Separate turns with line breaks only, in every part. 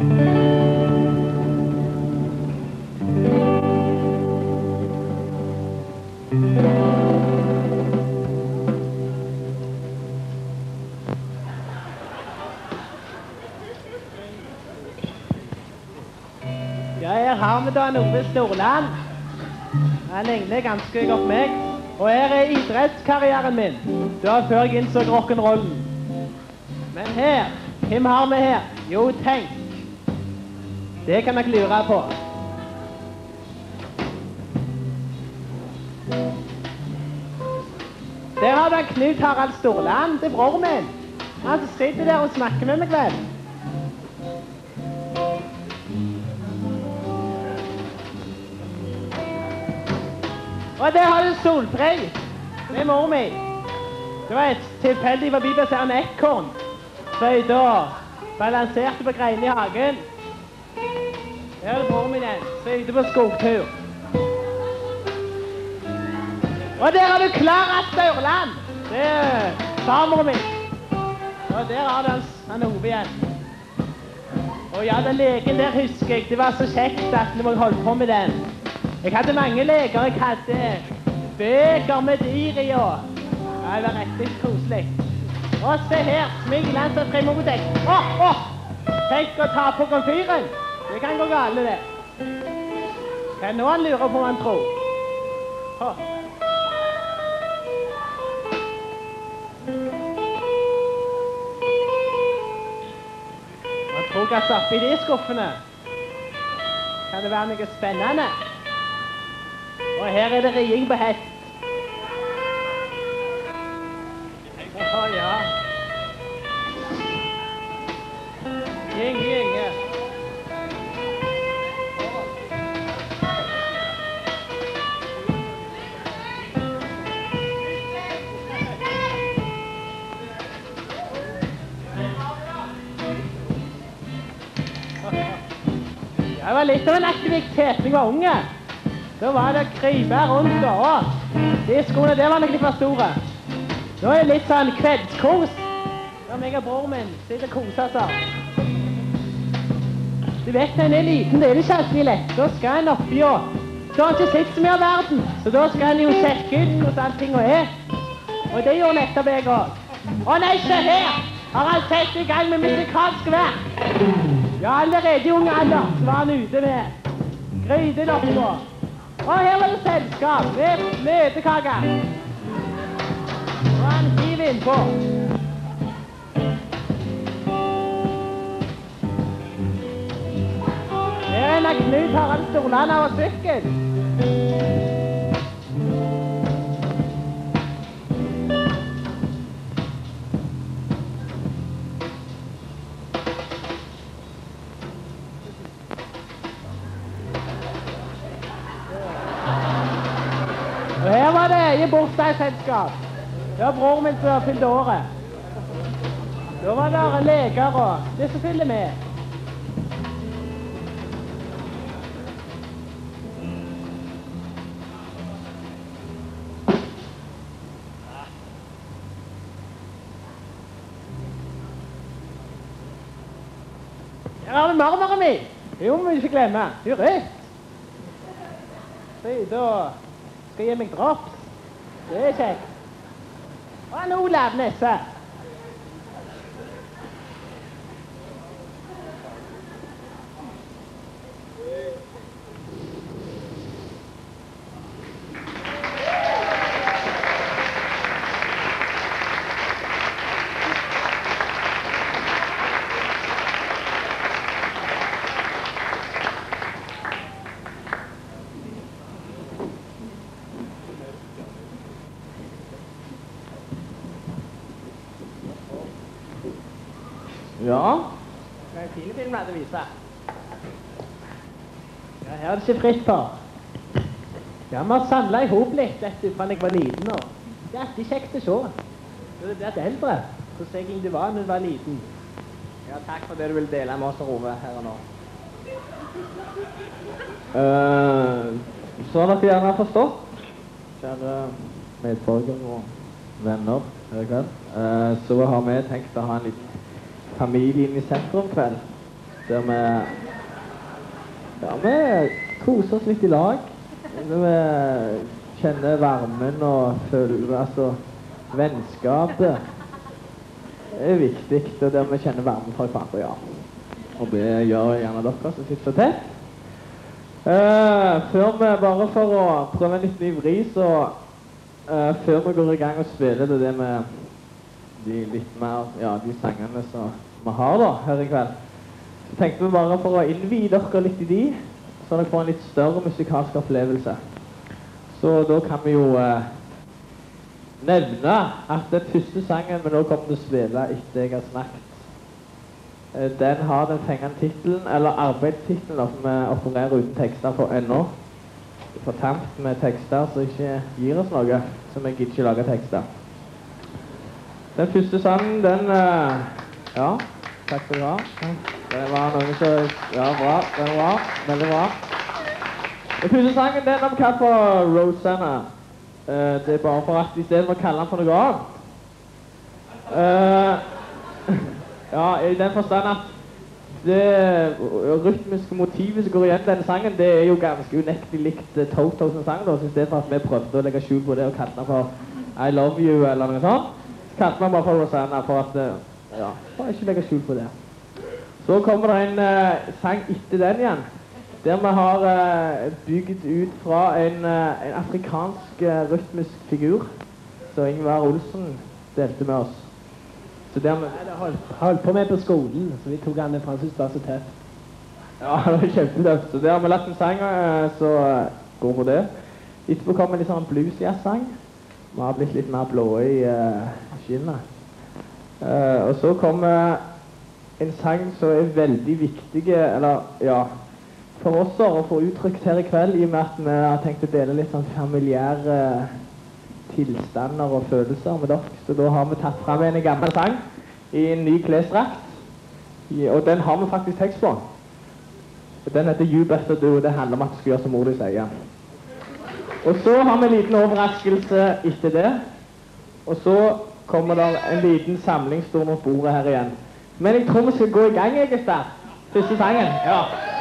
Ja, her har vi da Ove Storland. Han ligner ganske godt meg. Og her er idrettskarrieren min. Det var før jeg innså rock'n'rollen. Men her, hvem har vi her? Jo, tenk. Det kan dere lure på. Der har du Knut Harald Storland, det er bror min. Han sitter der og snakker med meg vel. Og der har du Solfrid. Det er mor mi. Det var et tilfeldig forbi å se en ekorn. Føyde og balanserte på greinene i hagen. Her er det bror min igjen. Føyde på skogtur. Og der har du Klara Staurland. Det er farmor min. Og der har du han Ove igjen. Og ja, den leken der husker jeg. Det var så kjekt at vi må holde på med den. Jeg hadde mange leker. Jeg hadde bøker med dyr i og... Ja, det var rett koselig. Og se her, smiglende og frimodig. Tenk å ta på komfyren. Det kan gå gale, det. Kan noen lure på hva han tror? Man tror kanskje oppi de skuffene. Kan det være noe spennende? Og her er det riing på hest. Ja. Gynge. Det var litt av en aktivitet da jeg var unge. Da var det å krype rundt og de skoene der var nok litt for store. Nå er det litt sånn kveldskos. Da meg og bror min sitter og koser seg. Du vet når en er liten, det er ikke alltid lett. Da skal en oppi og så har en ikke sett så mye av verden. Så da skal en jo sjekke ut hvordan allting er. Og det gjorde nettopp jeg også. Å nei, se her! Har han sett i gang med musikalsk verk? Ja, allerede i unge alder så var han ute med gryten oppå. Og her var det selskap med møtekaker. Og han hiver innpå. Her er en Knut Harald Storland av sykkel. Og her var det i bursdagsselskap. Det var bror min som fylte året. Da var det leger og det som fyller med. Her har vi marmoren min. Jo, må vi ikke glemme. Det er rødt. Se, da skal jeg gi meg drops. Det er kjekt. Og han Olav Nesse. Ja. Det er en fin film å vise. Ja, her er det ikke fritt for. Ja, vi har samlet i hop litt, vet du, fra jeg var liten nå. Det er alltid kjekt å se. Du er blitt eldre. Hvordan egentlig du var når du var liten. Ja, takk for det du vil dele med oss og Ove her og nå.
Så har dere gjerne forstått, kjære medborgere og venner her i kveld, så har vi tenkt å ha en liten familien i sentrum kveld. der vi koser oss litt i lag. Der vi kjenner varmen og føler, altså, vennskapet er viktig, og der vi kjenner varmen fra hverandre, ja. Og det gjør gjerne dere som sitter så tett. Før vi, bare for å prøve en litt ny vri, så før vi går i gang og spiller det med de litt mer, ja, de sangene som vi har da, her i kveld, så tenkte vi bare for å innvie dere litt i de, så dere får en litt større musikalsk opplevelse. Så da kan vi jo nevne at den første sangen vi nå kommer til å spille etter jeg har snakket, den har den fengende titelen, eller arbeidstitelen, som vi opererer uten tekster for ennå. For tamt med tekster som ikke gir oss noe, så vi gidder ikke lage tekster. Den første sangen, den, ja, takk skal du ha. Det var noen som, ja, bra, den var bra, veldig bra. Den første sangen, den om kalt for Rosanna. Det er bare for at i stedet for å kalle den for noe annet. Ja, i den forstand at det rytmiske motivet som går igjen denne sangen, det er jo ganske unektelig likt Toto sin sang da, så i stedet for at vi prøvde å legge skjul på det og kalle den for I Love You eller noe sånt, så kalte man bare for Rosanna for at, ja, for ikke legge skjul på det. Så kommer det en sang etter den igjen, der vi har bygd ut fra en afrikansk rytmisk figur, som Ingvar Olsen delte med oss. Så der vi
holdt på med på skolen, så vi tok han fra, synes det var så tett.
Ja, det var kjempetøft. Så der har vi lagt en sang så går på det. Etterpå kommer litt sånn blues-jazz-sang. Vi har blitt litt mer blå i skinnet. Og så kommer en sang som er veldig viktig, eller ja, for oss å få uttrykt her i kveld, i og med at vi har tenkt å dele litt sånn familiære tilstander og følelser med dere. Så da har vi tatt frem en gammel sang i en ny klesdrakt. Og den har vi faktisk tekst på. Den heter You Better Do, og det handler om at du skal gjøre som mor di sier. Og så har vi en liten overraskelse etter det. Og så kommer det en liten samlingsstor mot bordet her igjen. Men jeg tror vi skal gå i gang, Gustav. Første sangen. Ja.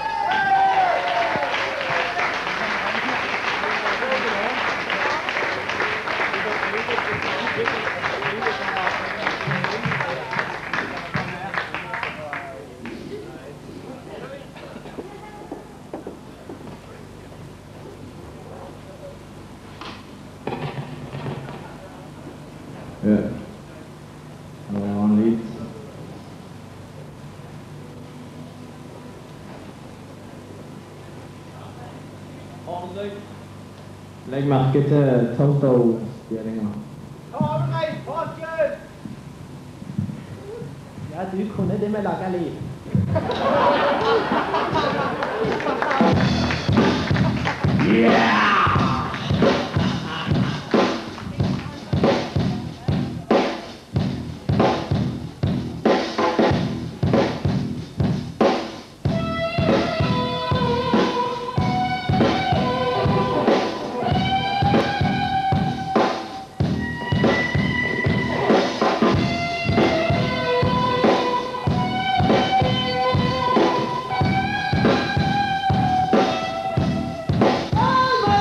Legg merke til Toto-spillinga.
Ja, du kunne det med å lage liv. Yeah!
Oh,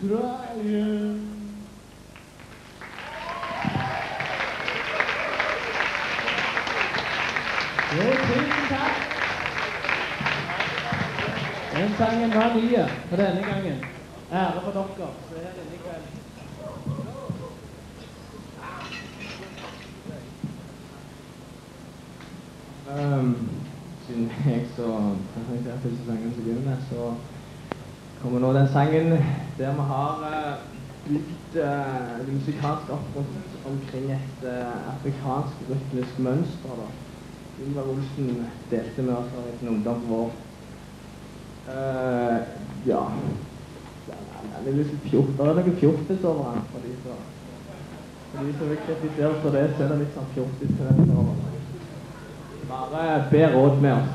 trying. Jo, tusen takk. Den sangen var ny for denne gangen. Ære for dere som er her inne i kveld.
Siden jeg så presenterer første sangen til å begynne med, så kommer nå den sangen der vi har bygd det musikalske opp omkring et afrikansk rytmisk mønster da. Ingvar Olsen delte med oss av en ungdom vår. Ja, det er litt fjort, det er noe fjortis over han, for de som vil kritisere for det, så er det litt sånn fjortis til den over. Bare be råd med oss.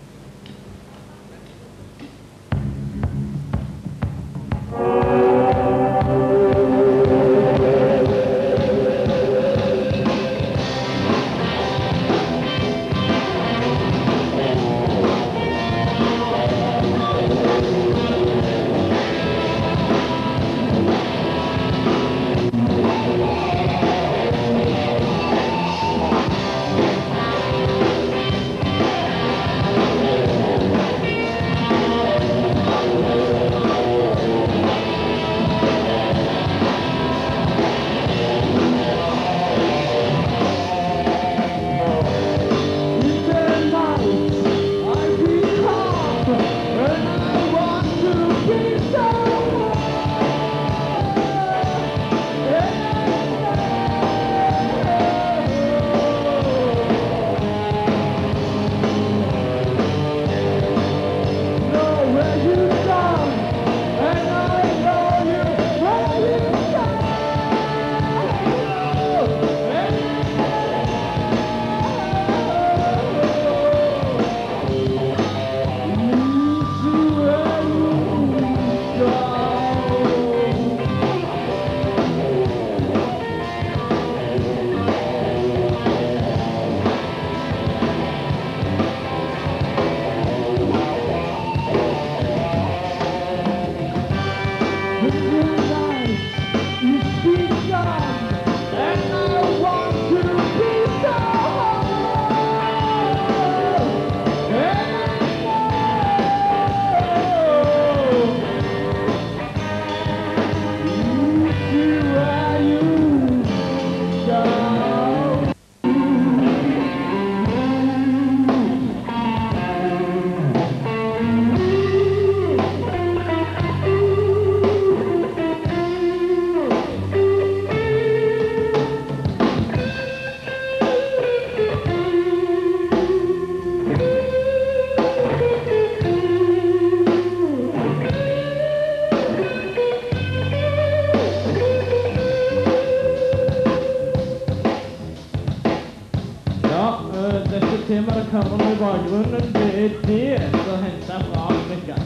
Temaet dere hører i bakgrunnen, det er som hentet fra Afrika.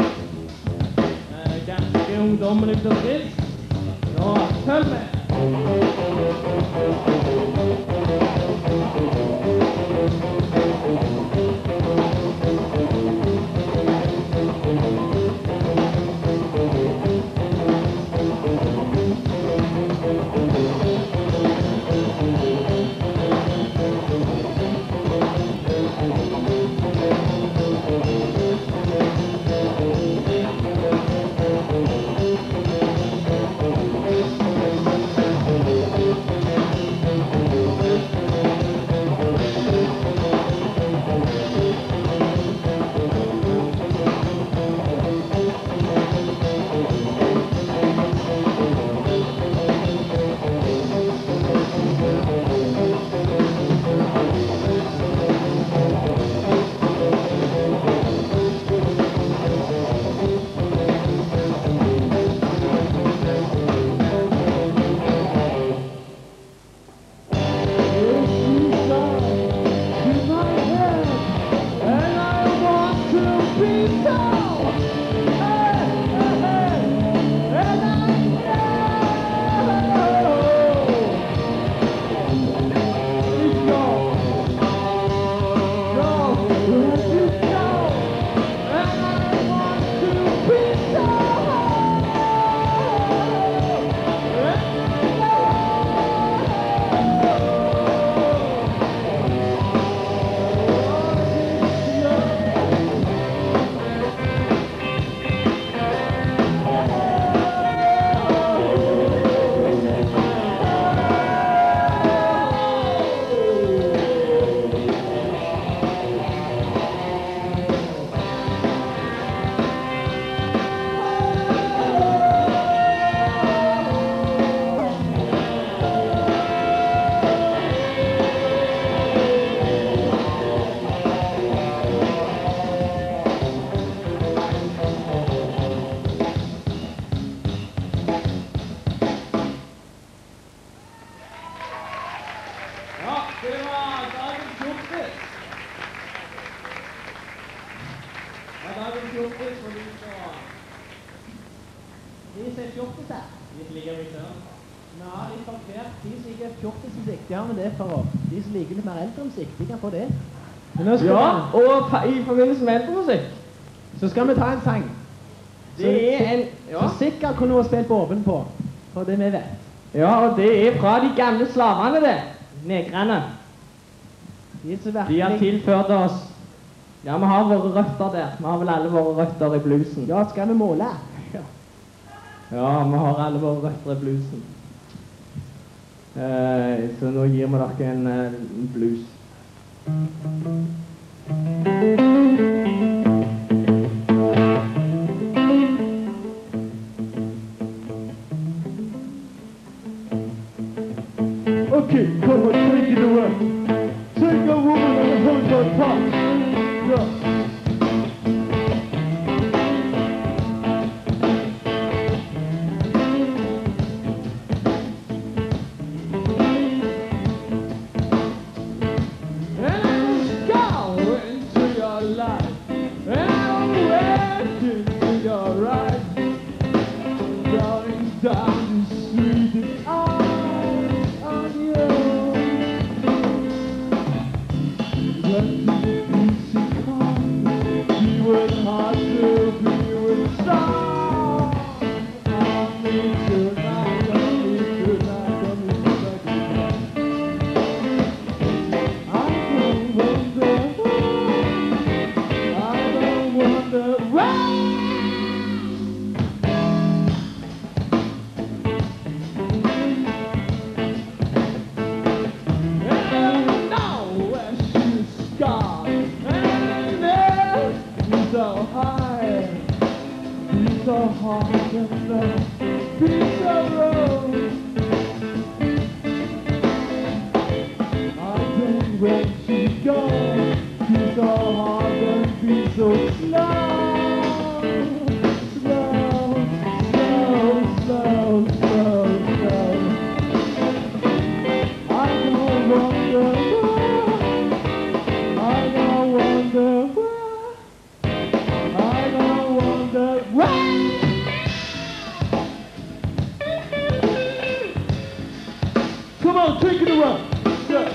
Ganske ungdommelig og frisk. Så følg med! liker fjortiser.
De liker mye større.
Nei, de som liker fjortismusikk, de har med det for oss. De som liker litt mer eldre musikk, de kan få det. Men nå skal
Ja, og i forbindelse med eldremusikk,
så skal vi ta en sang.
det er en...
Så sikkert kunne hun spilt båben på, for det vi vet.
Ja, og det er fra de gamle slavene, det. Negrene.
De er så
De har
virkelig...
tilført oss... Ja, vi har våre røtter der. Vi har vel alle våre røtter i bluesen.
Ja, skal vi måle? Ja.
Ja, vi har alle våre røtter i bluesen. Så nå gir vi dere en blues.
Okay, come on, take it away. Take a woman and hold her tight. Yeah. Come on, take it around. Yeah.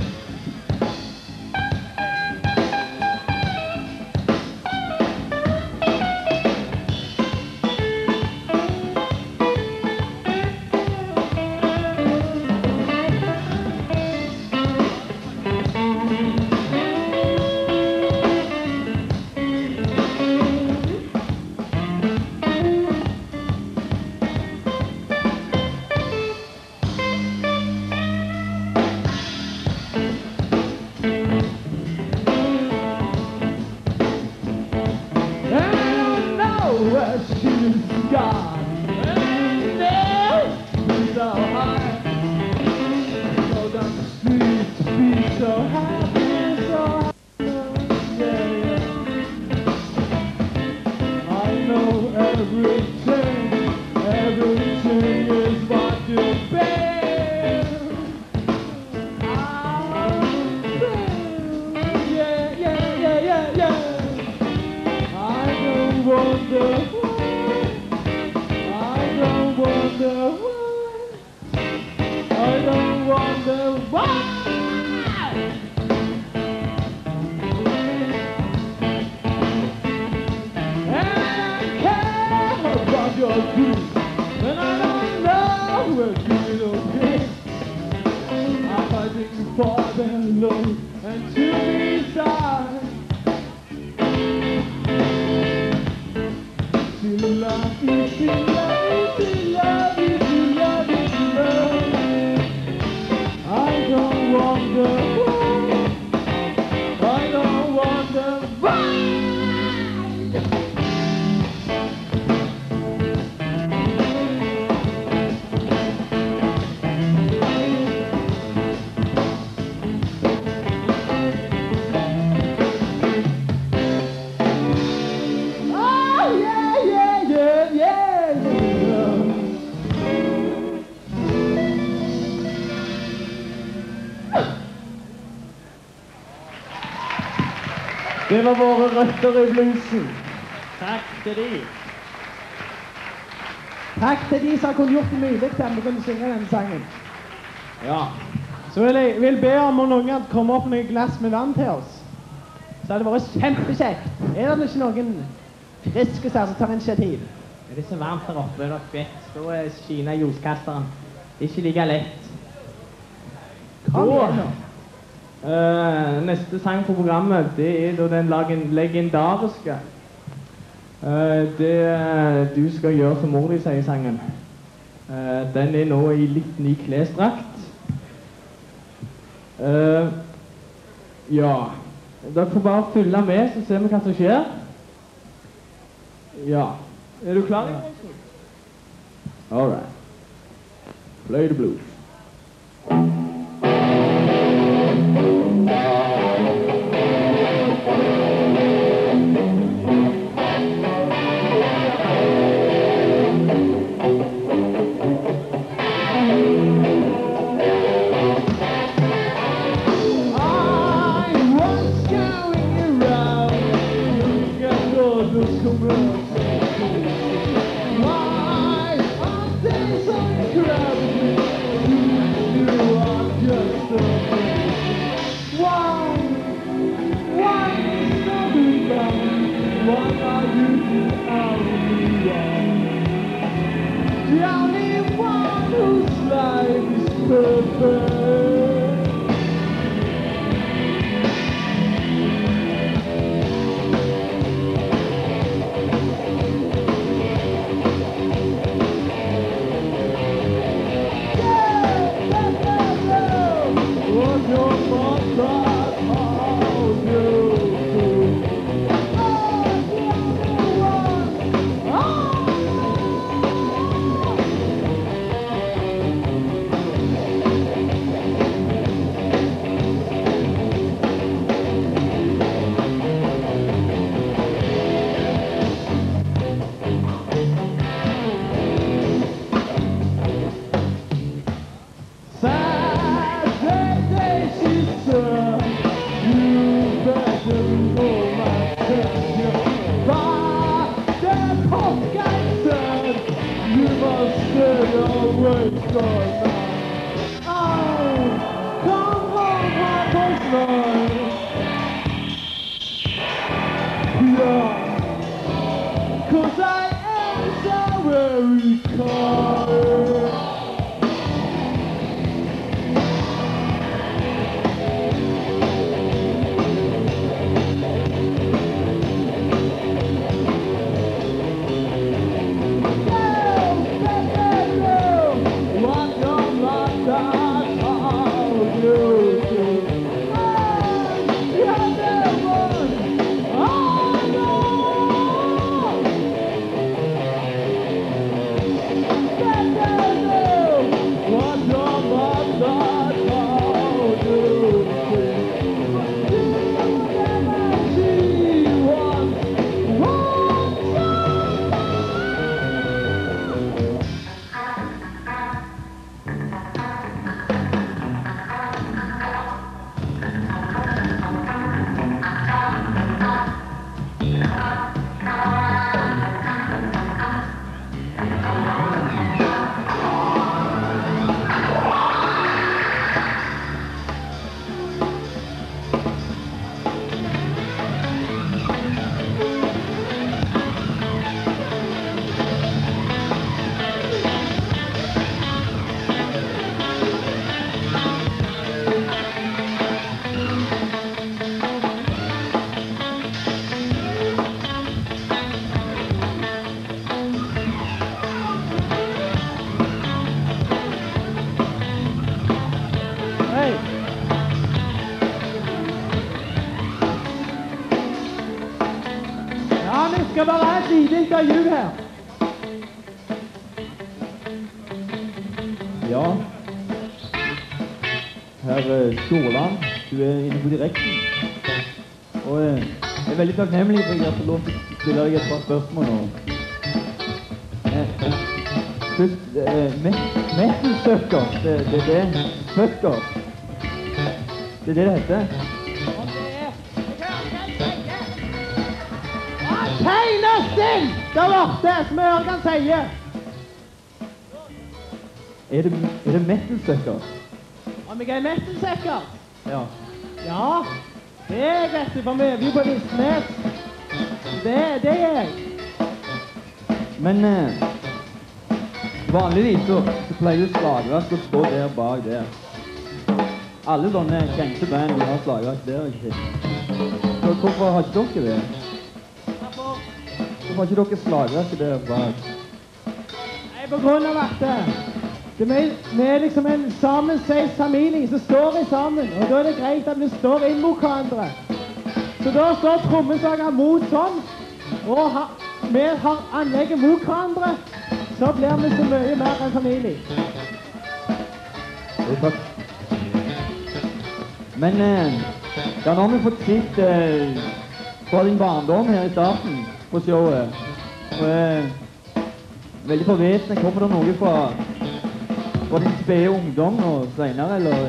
Det var våre røtter i bluesen.
Takk til de. Takk til de som har kunnet gjort det mulig til at vi kunne synge denne sangen.
Ja.
Så vil be om noen kan komme opp med et glass med vann til oss. Så hadde det vært kjempekjekt. Er det ikke noen friske som tar initiativ?
Det er så varmt her oppe, dere vet. Stå og skine i ljoskasteren. Det er ikke like lett.
Kom igjen nå.
Neste sang på programmet, det er da den legendariske. Det du skal gjøre som mor di, sier sangen. Den er nå i litt ny klesdrakt. Ja. Dere får bare følge med, så ser vi hva som skjer. Ja. Er du klar? All right. Play the blues.
skal bare ha et lite intervju her.
Ja, herr Skjåland, du er inne på direkten. Og jeg er veldig takknemlig for at jeg har fått lov til å stille deg et par spørsmål nå. Først, metal-søkker, det er det. Søkker. Det er det det heter.
Tegner stille! Der borte, som jeg hører han sier.
Er det metal-søkker?
Om jeg er metal-søkker?
Ja.
Ja, det er jeg, vet du, for vi øver jo på Listnes. Det er jeg.
Men vanligvis så pleier jo slagverk å stå der bak der. Alle sånne kjente band har slagverk der, ikke sant? Så hvorfor har ikke dere det? Hvorfor har ikke dere slagverket der bak?
Nei, på grunn av at vi er liksom en sammensveist familie som står i sammen, og da er det greit at vi står inn mot hverandre. Så da står trommeslager mot sånn, og vi har anlegget mot hverandre, så blir vi så mye mer en familie.
Jo, takk. Men da har vi fått sett fra din barndom her i starten på showet. Og veldig forvetende, kommer det noe fra din spede ungdom og senere, eller?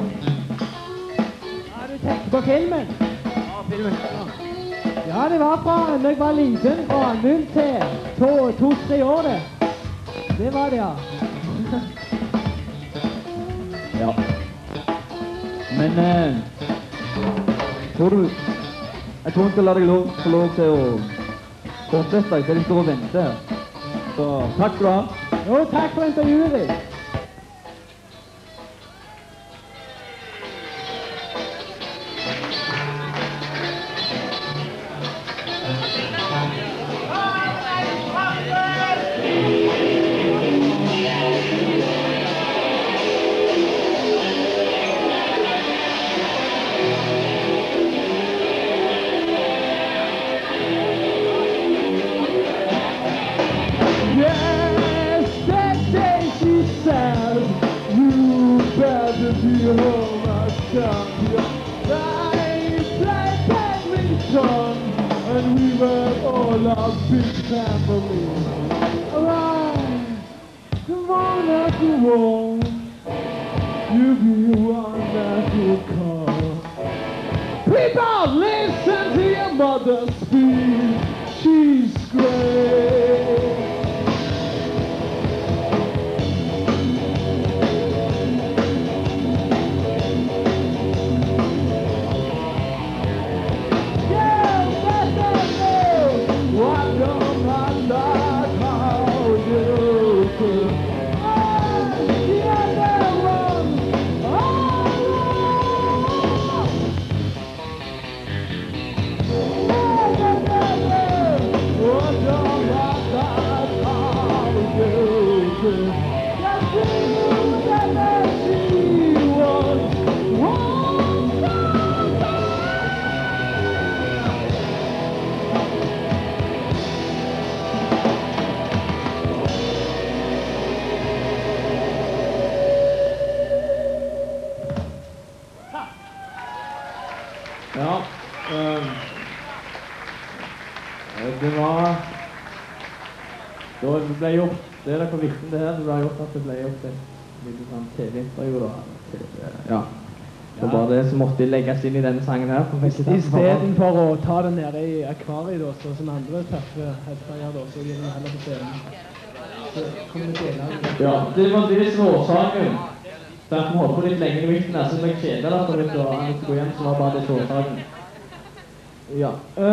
Ja, du tenker på filmen?
Ja, filmen.
Ja, det var fra da jeg var liten, fra 0 til 2-3 år det. Det var det, ja.
Ja. Men tror du jeg tror jeg skal la deg få lov til å fortsette til de står og venter. Så takk skal du ha.
Jo, takk for intervjuet ditt. And we were all a big family. Alright, come on after all, you be one that will come. People, listen to your mother speak, she's great.
Ja, det var da det ble gjort, det er på vikten det her, det ble gjort at det ble gjort et lite sånn TV-intervju da. Ja, så bare det som måtte legges inn i denne sangen her.
I stedet for å ta det nede i akvariet da, så som andre tøffe helter gjør da, så gir vi heller på scenen. Så kommer vi til
Ja, det var det som var årsaken. Derfor vi holdt på litt lenge i midten her, så ble jeg kjedet da, for litt å gå hjem, så var bare det årsaken. Ja.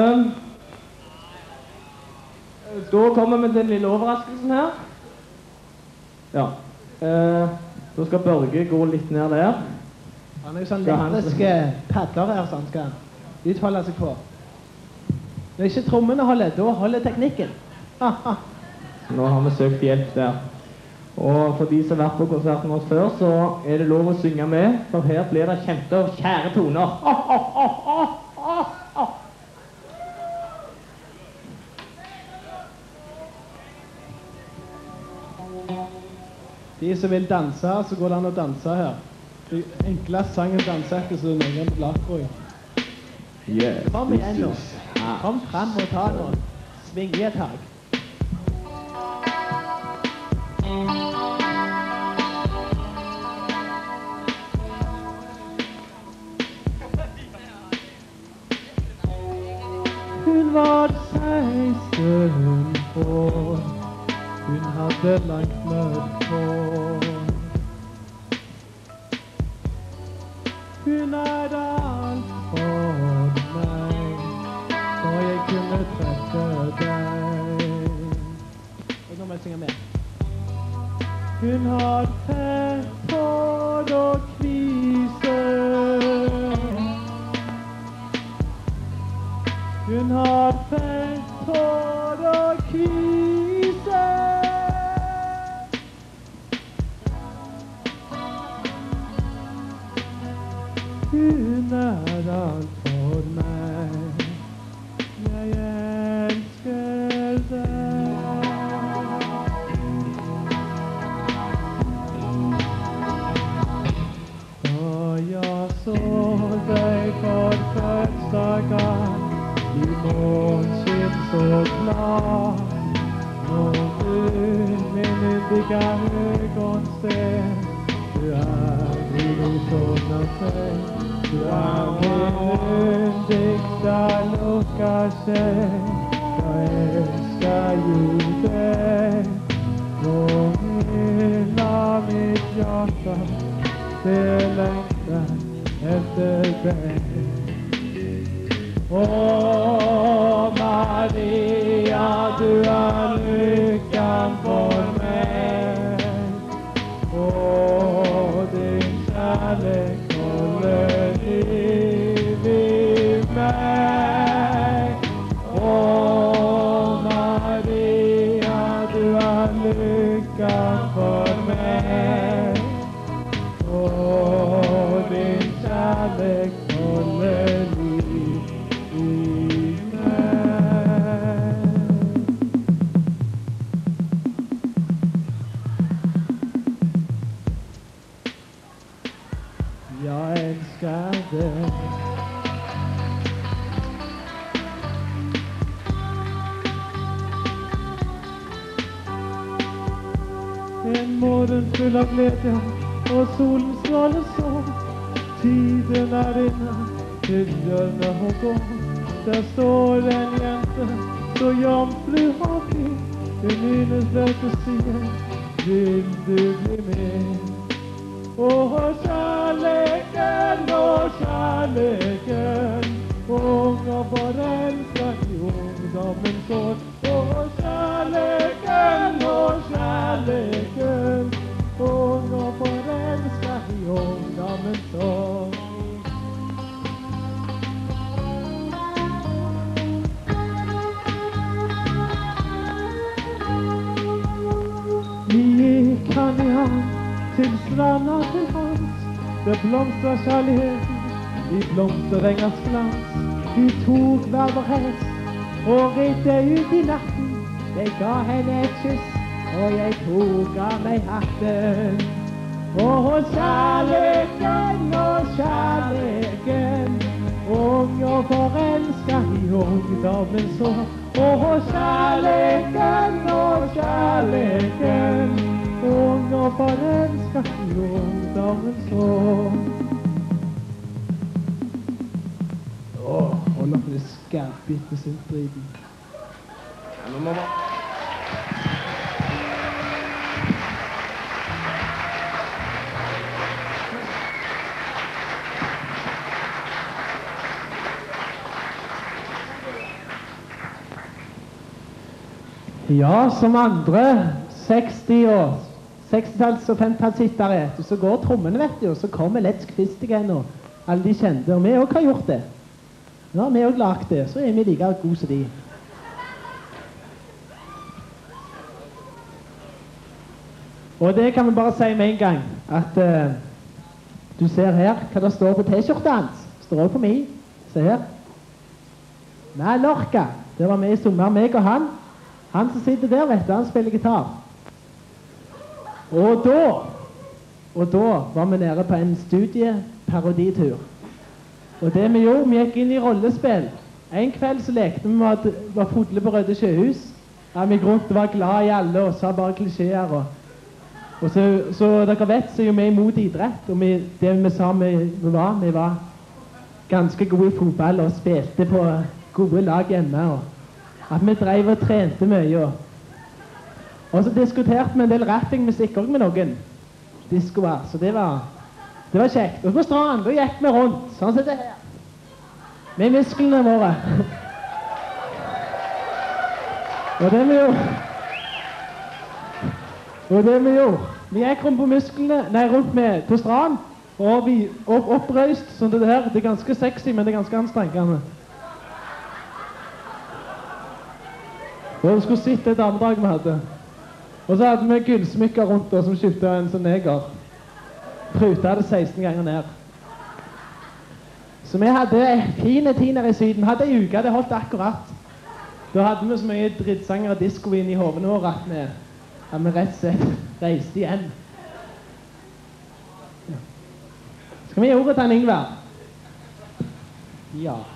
Da kommer vi til den lille overraskelsen her. Ja. Da skal Børge gå litt ned der.
Han er jo sånn elektriske padder her, så han skal utholde seg på. Når ikke trommene holder, da holder teknikken.
Nå har vi søkt hjelp der. Og for de som har vært på konserten hos før, så er det lov å synge med, for her blir det kjente og kjære toner.
De som vil danse, så går det an å danse her. Det enkleste sangen danser ikke så noen bladbrøy.
Yes,
Kom igjen nå. Kom frem og ta nå. Sving i et tak. Hun var 16 år. Hun hadde langt mørkt hår. Hun er alt for meg, så jeg kunne treffe deg. Og nå må jeg synge med. Hun har fett hår og kvise. Hun har fett hår og kvise. Hun er alt for meg, jeg elsker deg. Og jeg så deg for første gang, i måneskinn så klar. Når du, min yndige øyensted, du er min sommerseng. Du er min yndigste lukkasjel, jeg elsker jo deg. Og hela mitt hjerte, det lengter etter deg. Åh, Maria, du er lykken for meg. Åh, din kjærlighet holder liv i meg. Åh, Maria, du er lykken for meg. Åh, din kjærlighet holder liv i meg. Jeg elsker deg. En morgen full av glede, og solen stråler så. Tiden er inne, til dørene å gå. Der står en jente, så jomfru har blitt. Hun minnes løs og sier, vil du bli med? Åh, kjærligheten, ung og forelsket i ungdommens år. Åh, kjærligheten, ung og forelsket i ungdommens år. Vi gikk hand i hand til stranda til hans. Det blomstret kjærligheten i blomsterengers glans. Vi tok hver vår hest og ridde ut i natten. Jeg ga henne et kyss, og jeg tok av meg hatten. Åh, kjærligheten, ung og forelsket i ungdommens år. Åh, kjærligheten, ung og forelsket i ungdommens år. Hold opp det skarpbitte syntriden. Ja, som andre 60-talls- og 50-tallshittere, så går trommene, vet du, og så kommer Let's Kvist igjen, og alle de kjente, og vi også har gjort det. Ja, vi også lagt det, så er vi like gode som de. Og det kan vi bare si med en gang, at du ser her hva det står på t-skjortet hans. Står også på meg. Se her. Mallorca. Det var med i sommer, meg og han. Han som sitter der, vet du, han spiller gitar. Og da var vi nede på en studieparoditur. Og det vi gjorde, vi gikk inn i rollespill. En kveld så lekte vi med at var fodle på Røde Sjøhus. Ja, vi grunnt var glad i alle og sa bare klisjeer. Og så dere vet, så er jo vi imot idrett. Og det vi sa vi var ganske gode i fotball og spilte på gode lag hjemme. Og at vi drev og trente mye. Og så diskuterte vi en del rappingmusikk også med noen diskoer. Så det var Det var kjekt. Og på stranden, da gikk vi rundt, sånn som det her. Med musklene våre. Og det vi gjorde, vi gikk rundt på musklene, nei, rundt med på stranden, og vi opprøyst, sånn det her. Det er ganske sexy, men det er ganske anstrengende. Og du skulle sett det damedrag vi hadde. Og så hadde vi gullsmykker rundt oss som skyldte en sånn neger. Pruta det 16 ganger ned. Så vi hadde fine tiner i Syden. Vi hadde en uke, det holdt akkurat. Da hadde vi så mye drittsanger og disco inn i hovene våre at vi rett og slett reiste igjen. Ja. Skal vi gi ordet til en Ingvar?
Ja.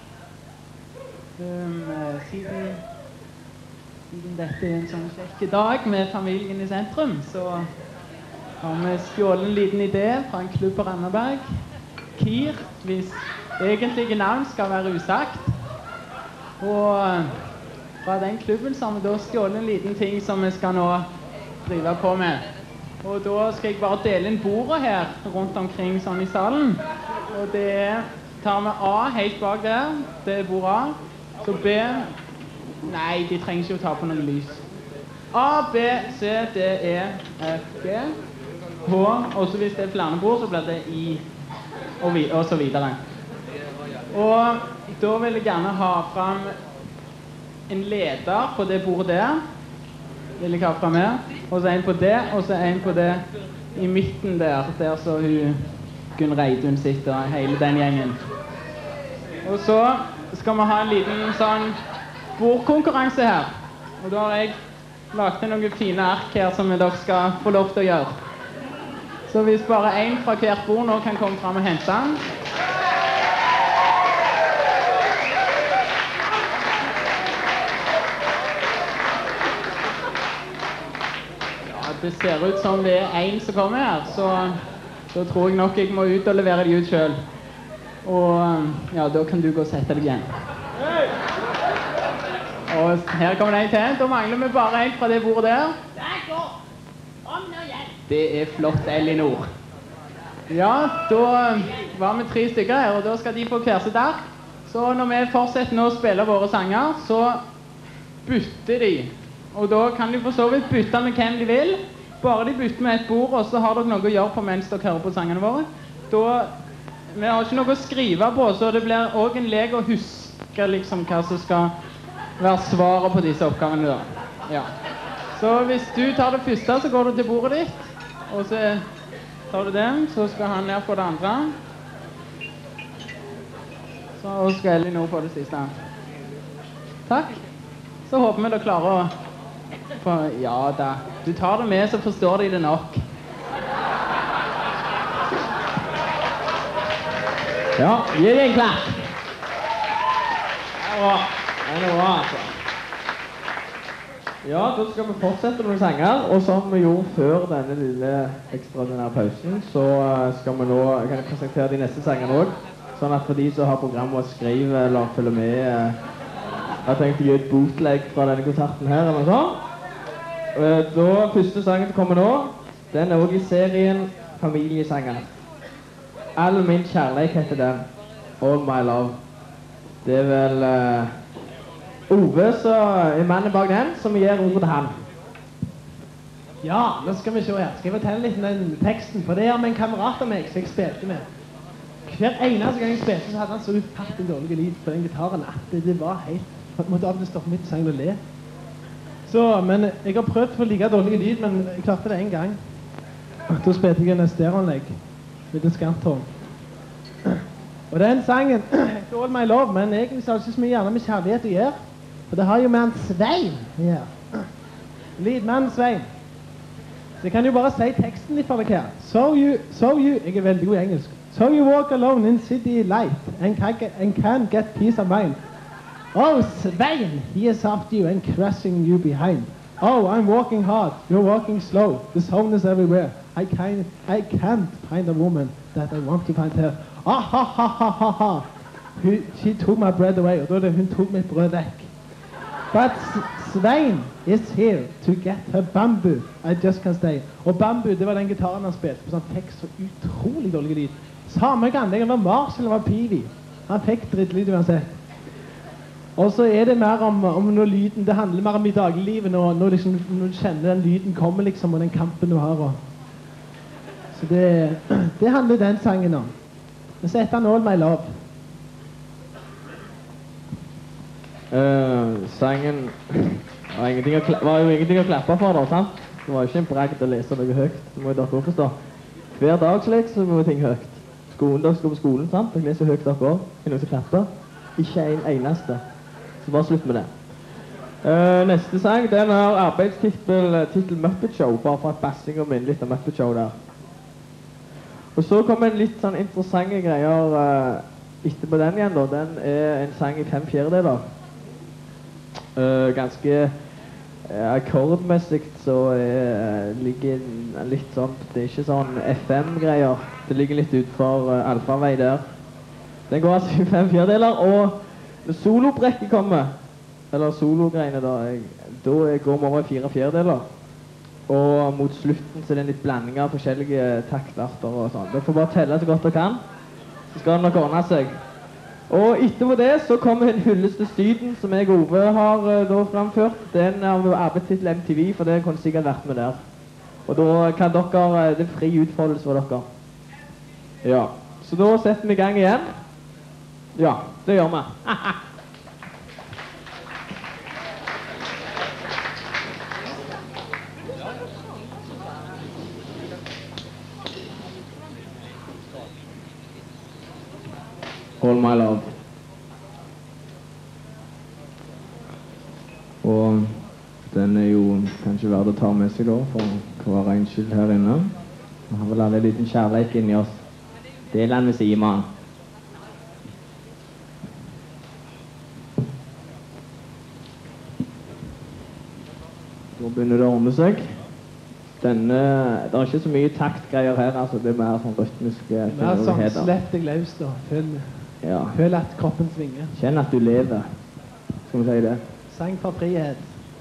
Siden dette er en sånn kjekk dag med familien i sentrum, så har vi stjålet en liten idé fra en klubb på Randaberg. KIR, hvis egentlige navn skal være usagt. Og fra den klubben så har vi da stjålet en liten ting som vi skal nå drive på med. Og da skal jeg bare dele inn bordet her rundt omkring sånn i salen. Og det tar vi A helt bak der. Det er bord A. Så B... Nei, de trenger ikke å ta på noe lys. A, B, C, D, E, F, G, H, og så hvis det er flere bord, så blir det I, og så videre. Og da vil jeg gjerne ha frem en leder på det bordet der. Vil jeg ha frem her. Og så en på det, og så en på det i midten der. Der så hun Gunn Reidun sitter, hele den gjengen. Og så skal vi ha en liten sånn bordkonkurranse her. Og da har jeg lagt noen fine ark her som dere skal få lov til å gjøre. Så hvis bare en fra hvert bord nå kan komme frem og hente den. Ja, det ser ut som det er en som kommer her, så da tror jeg nok jeg må ut og levere de ut selv. Og ja, da kan du gå og sette deg igjen. Og her kommer det en til. Da mangler vi bare en fra det bordet der. Det er flott, Elinor. Ja, da var vi 3 stykker her, og da skal de få hver sitt ark. Så når vi fortsetter nå å spille våre sanger, så bytter de. Og da kan de for så vidt bytte med hvem de vil. Bare de bytter med et bord, og så har dere noe å gjøre på mens dere hører på sangene våre. Vi har ikke noe å skrive på, så det blir også en lek å huske liksom hva som skal være svaret på disse oppgavene da. Ja. Så hvis du tar det første, så går du til bordet ditt, og så tar du den, så skal han ned på det andre. Så skal Elinor på det siste. Takk. Så håper vi dere klarer å få... Ja da, du tar det med, så forstår de det nok.
Ja, gi deg en klapp. Ja, det er bra, altså. Ja, da skal vi fortsette noen sanger, og som vi gjorde før denne lille ekstraordinære pausen, så skal vi nå, kan jeg presentere de neste sangene også, sånn at for de som har programmet å skrive eller følge med, jeg har tenkt å gi et bootleg fra denne konserten her, eller noe sånt. Da, første sangen som kommer nå, den er også i serien Familiesanger. All min kjærlighet heter den, All My Love. Det er vel Ove som er mannen bak den, som gir ordet til han.
Ja, nå skal vi se her. Skal jeg fortelle litt om den teksten? For det er med en kamerat av meg som jeg spilte med. Hver eneste gang jeg spilte, så hadde han så ufattelig dårlig lyd på den gitaren at det var helt... Jeg måtte av det stoppe midt i sangen og le. Så, men jeg har prøvd for like dårlig lyd, men jeg klarte det en gang. Da spilte jeg en stereoanlegg med diskanthånd. Og den sangen heter All My Love, men egentlig så er det ikke så mye gjerne med kjærlighet å gjøre. For det har jo med en Svein å gjøre. Lydmannen Svein. Så jeg kan jo bare si teksten litt for dere her. So you, jeg er veldig god i engelsk. So you walk alone in city light and can't get peace of mind. Oh, Svein, he is after you and crushing you behind. Oh, I'm walking hard, you're walking slow. The sound is everywhere. I can't find a woman that I want to find her. Ah, ha, ha, ha, ha, ha. She took my bread away. Og da er det hun tok mitt brød vekk. But Svein is here to get her bamboo. I just can stay. Og bamboo, det var den gitaren han spilte på sånn tekst så utrolig dårlig lyd. Samme gang, det var Mars eller var Pivi. Han fikk drittlyd uansett. Og så er det mer om når lyden, det handler mer om i dagliglivet, når liksom, når du kjenner den lyden kommer liksom, og den kampen du har. Og. Så det handler den sangen om. Men så heter han All My Love.
Sangen var jo ingenting å klappe for da, sant? Det var jo ikke en bragd å lese noe høyt, det må jo dere også forstå. Hver dag slik så går ting høyt. Dere skal på skolen, sant? Dere leser høyt dere også. Er noen som klapper? Ikke en eneste. Så bare slutt med det. Neste sang, den har arbeidstitel Muppet Show, bare for at bassing og minne litt av Muppet Show der. Og så kommer en litt sånn interessante greier etterpå den igjen da. Den er en sang i 5/4. Ganske akkordmessig så ligger litt sånn, det er ikke sånn FM-greier. Det ligger litt utenfor alfavei der. Den går altså i 5/4, og når solobrekket kommer, eller sologreiene da går vi over i 4/4. Og mot slutten så er det en litt blanding av forskjellige taktarter og sånn. Dere får bare telle så godt dere kan, så skal det nok ordne seg. Og etterpå det så kommer en hylleste Syden som jeg og Ove har da framført. Den av arbeidstitel MTV, for det kunne sikkert vært med der. Og da kan dere, det er fri utfoldelse for dere. Ja, så da setter vi i gang igjen. Ja, det gjør vi. All My Love. Og den er jo kanskje verdt å ta med seg da, for hver en skyld her inne. Vi har vel alle en liten kjærleik inni oss. Del den med Simon. Da begynner det å ordne seg. Det er ikke så mye taktgreier her, altså det er mer sånn rytmiske
Mer sånn slett deg løs da. Føl at kroppen svinger.
Kjenn at du lever, skal vi si det.
Sang for frihet.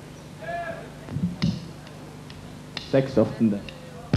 6/8.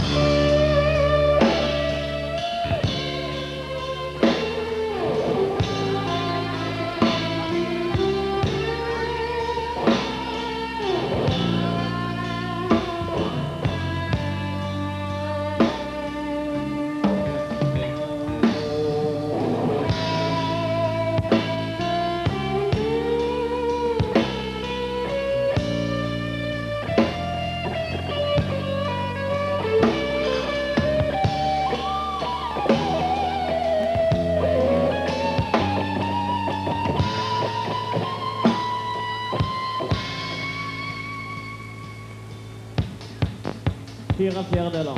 Fire fjerdedeler.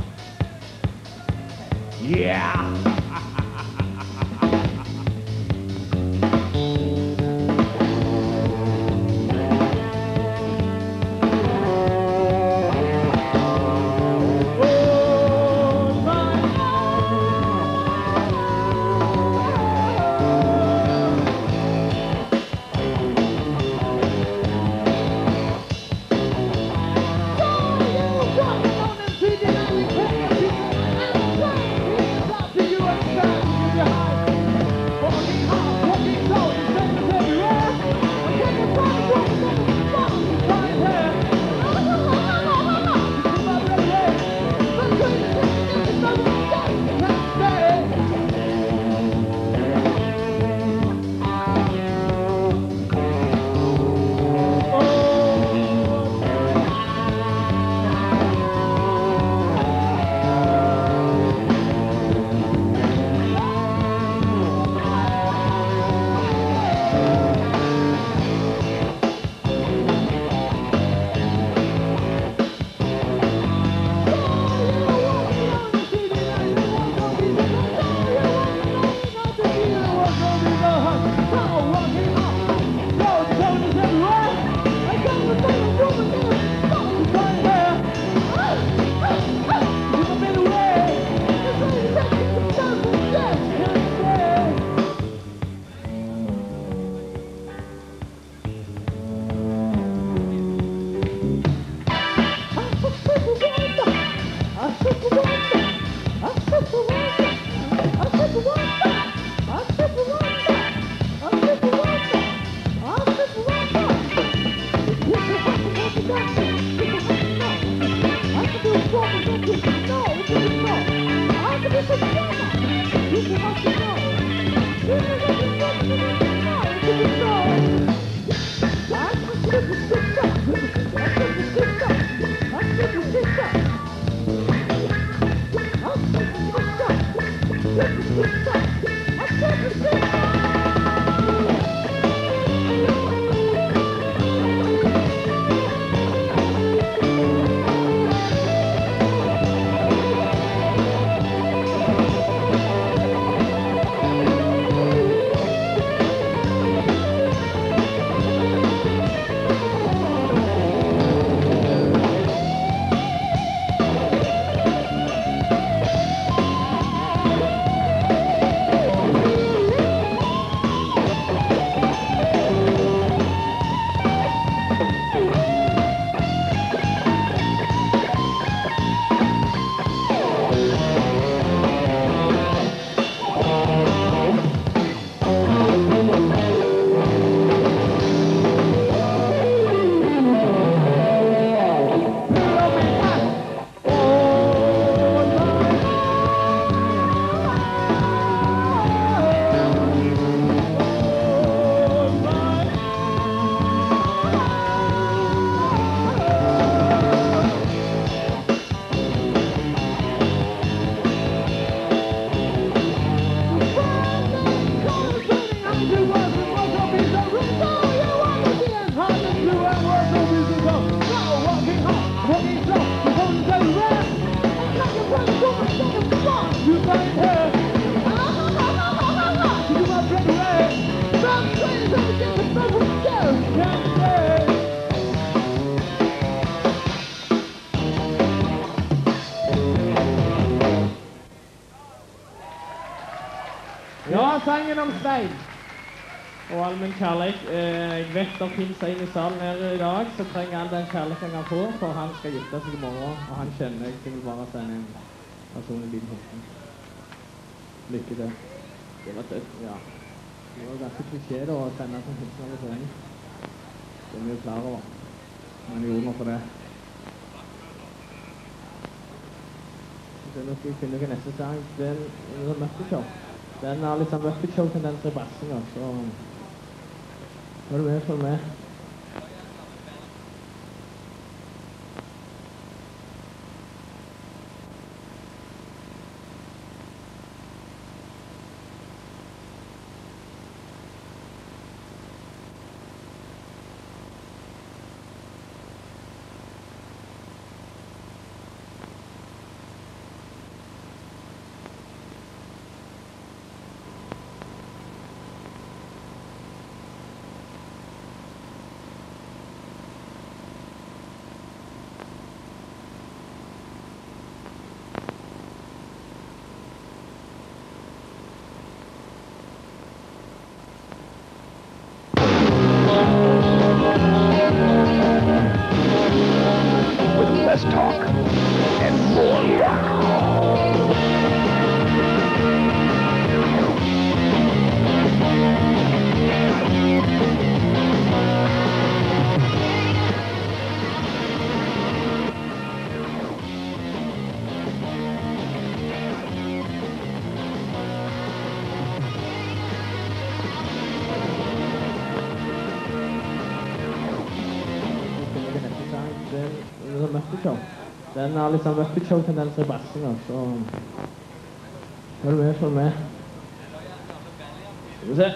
Yeah! You Ja, sangen om Stein og allmenn kjærlighet. Jeg vet det finnes en i salen her i dag som trenger all den kjærligheten han får, for han skal gifte seg i morgen, og han kjenner jeg. Jeg vil bare sende en personlig liten hilsen. Lykke til. Det var tøft, ja. Det var ganske klisjé da å sende en sånn hilsen over scenen. Det er vi jo klar over. Men vi gjorde noe for det. Så nå skal vi finne hva neste sang. Det er en møtteshow. Den har litt sånn Muppet Show-tendenser i bassinga, så var du med, følg med.
Less talk and more rock.
Muppet-show. Den har litt sånn Muppet Show-tendenser i bassinga, så følg med, følg med. Skal vi se.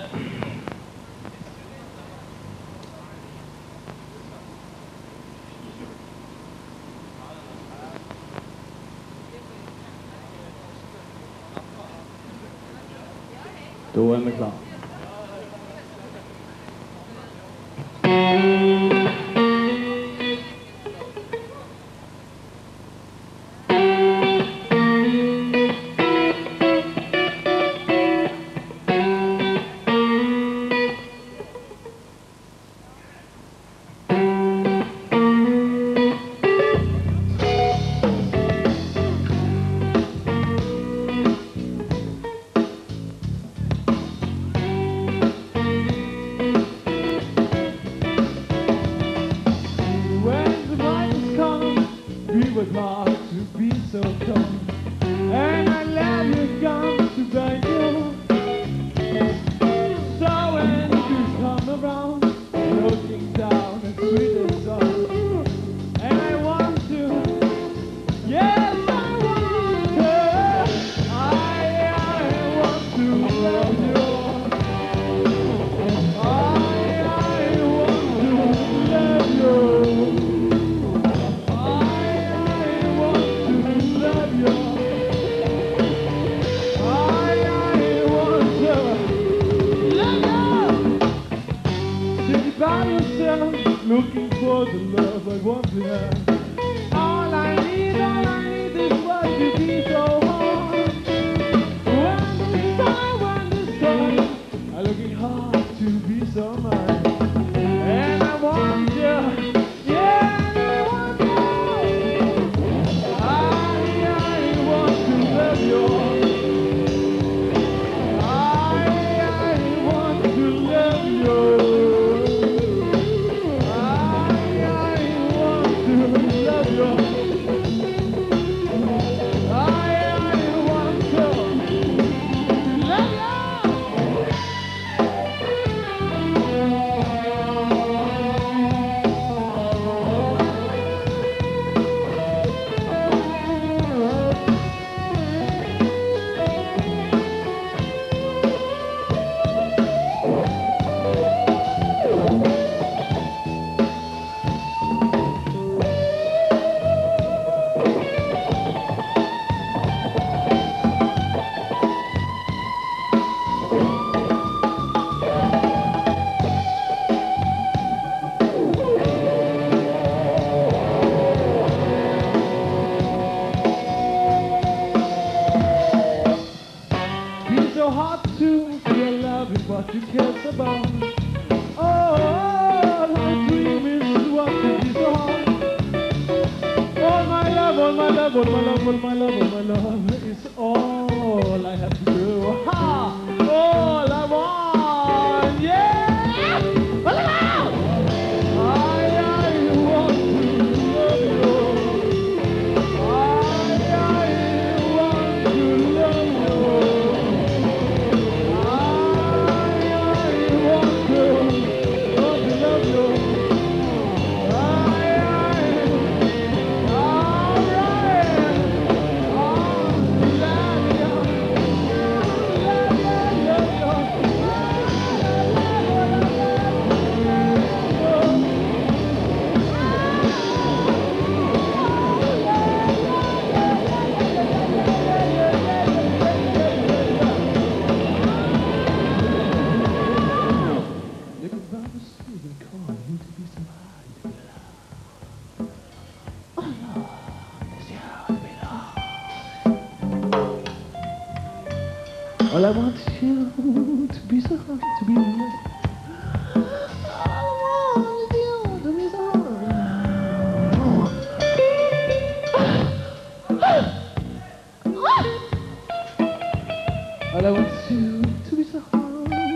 Da er vi klare.
looking for the love I want to have. All I need is what you be so hard. When this time, I'm looking hard to be so mine. And I want you, yeah, I want you. I want to love you. I want to love you. So hard to feel love is what you care about. Oh, my dream is what you be so hard. All my love, all my love, all my love, all my love, all my love is all I have to do. Ha! All I want, yeah! All I want! I want to love you. I want to love you. All I want you to be so hard, to be loved. All I want you to be so hard. All I want you to be so hard.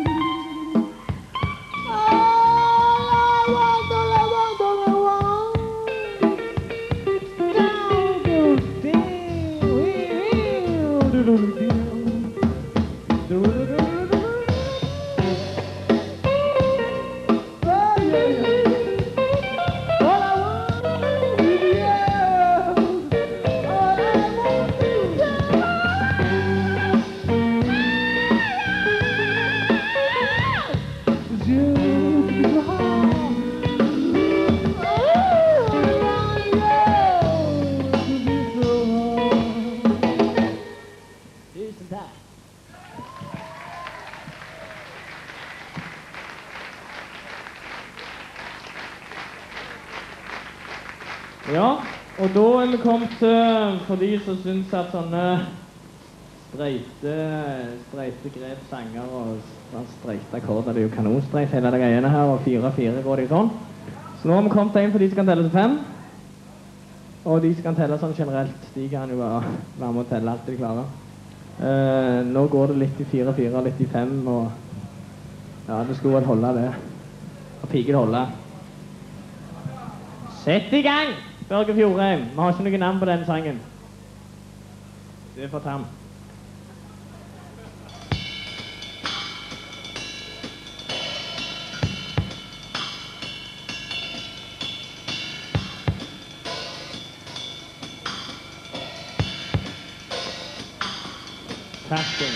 Ja, og da er vi kommet til, for de som synes at sånne streite grep sanger og streite akkorder, det er jo kanonstreit hele det greiene her, og 4-4 går det sånn. Så nå har vi kommet til en for de som kan telle til 5, og de som kan telle sånn generelt, de kan jo være med å telle alt de klarer. Nå går det litt i 4-4, litt i 5, og ja, det skulle vel holde det. Og piker det holde. Sett i gang! Børge Fjordheim, vi har ikke noe navn på den sangen. Det er for tam. Tasking.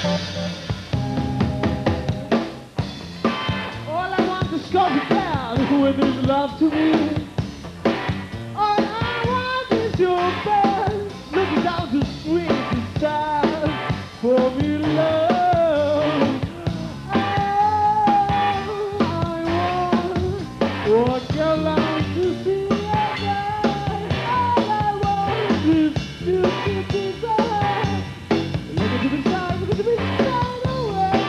All I want is coffee down who is love to me. All I want is your best. Looking down the street to stand for me love. I want walk around to see your face. All I want is you to be there. Look into the sky, look into the sky away.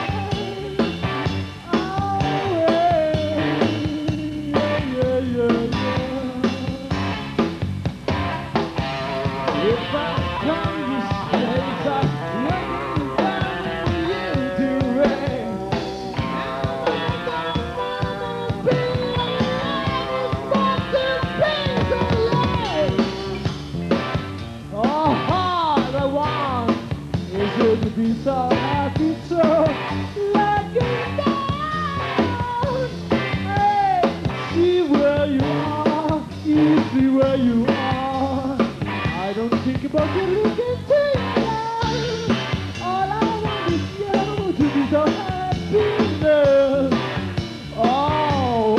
If I come this place, I'm waiting down you to rain. And I'm gonna be all I want is you to be so happy, so let you down. Hey, see where you are, you see where you are. I don't think about you looking to you. All I want is you to be so happy, love. Oh,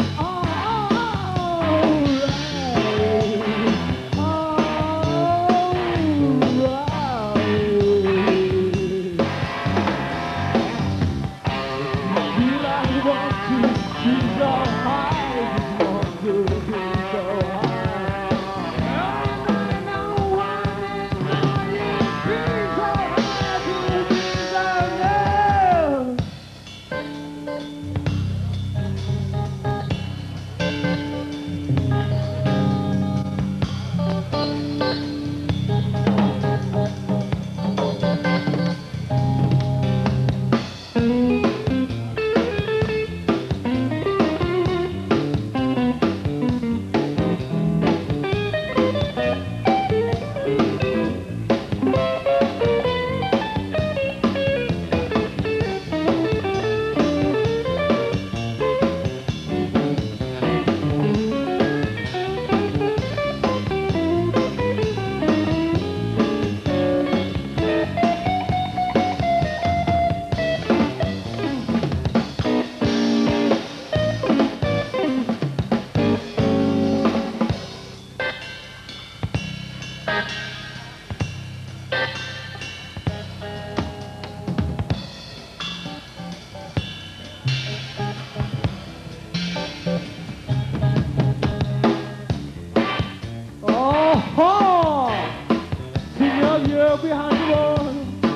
behind the wall.